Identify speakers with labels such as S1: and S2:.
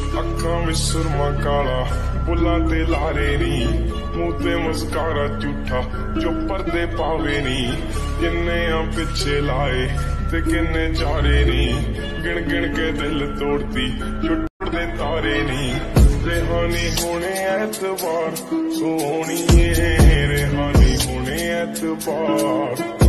S1: अखां विच सुरमा काला बुल्लां ते लारे नी मूंह ते मस्कारा झूठा जो परदे पावे नी किन्ने आ पिछे लाए ते किन्ने चारे नी गिन गिन के दिल तोड़ती जो टुटदे तारे नी रेहानी होने ऐतबार सोहणीए रेहानी होने ऐतबार